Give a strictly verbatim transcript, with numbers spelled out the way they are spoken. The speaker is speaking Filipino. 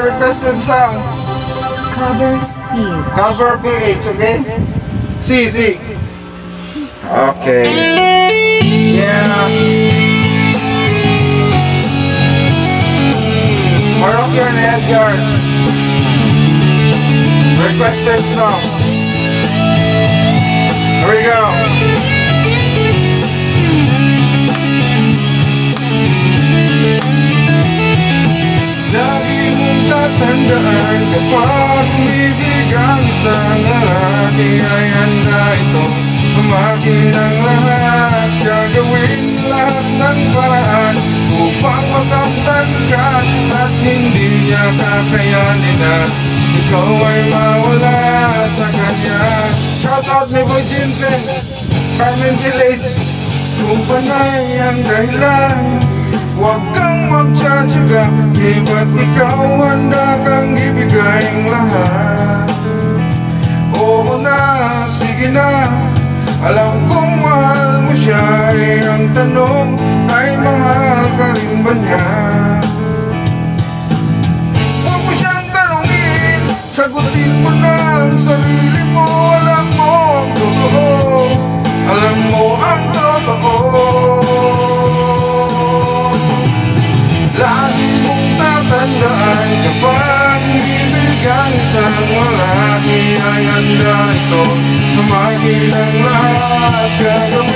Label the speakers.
Speaker 1: requested song.
Speaker 2: Cover speed.
Speaker 1: Cover P H, okay? C, Z. Okay. Yeah. Moroccan and Edgar. Requested song. Here we go. Lagi mong tatandaan kapag umibigan sa lalaki ay handa ito umakin ng lahat. Gagawin lahat ng paraan upang makamtan ka at hindi niya kakayanin na ikaw ay mawala sa kanya. Shout out ni Boy Jinsen, Carmen Village. Kung panay ang dahilan, huwag kang magtsatsaga, di ba't ikaw handa kang ibigay ang lahat? Oo na, sige na, alam kong mahal mo siya, eh ang tanong ay mahal ka rin ba niya? Huwag mo siyang tanongin, sagutin mo na ang sarili mo. Alam mo ang totoo, alam mo ang totoo. Lagi mong tatandaan kapag ibig ang isang lalaki ay handa ito tumagi ng lahat. Gagawin